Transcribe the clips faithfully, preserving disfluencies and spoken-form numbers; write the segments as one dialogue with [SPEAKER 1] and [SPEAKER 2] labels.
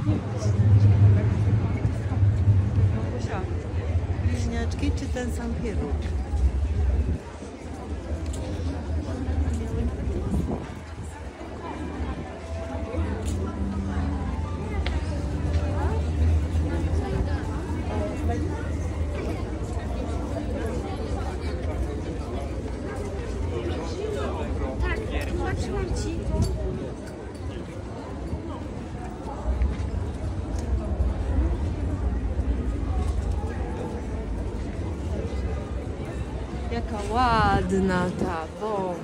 [SPEAKER 1] Bliźniaczki czy ten sam chirurg?
[SPEAKER 2] Tak, zobaczyłam ci.
[SPEAKER 1] Jaka ładna ta, bo...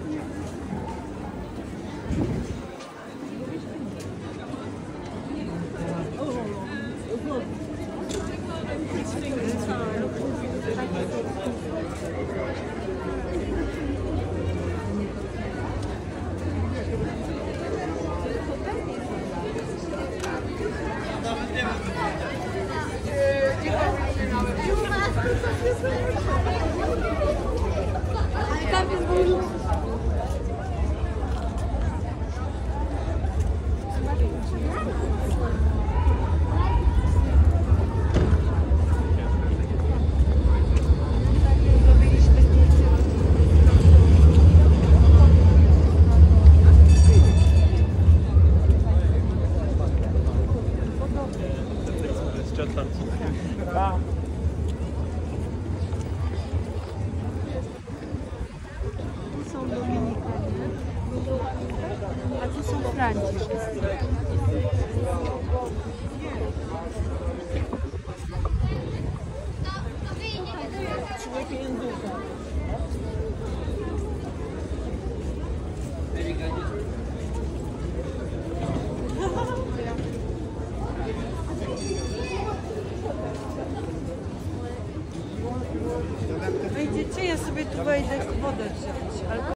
[SPEAKER 1] Tu są Dominikanie, a tu są Franciszkańscy. Wejdziecie, ja sobie tu wejdę wodę wziąć. Albo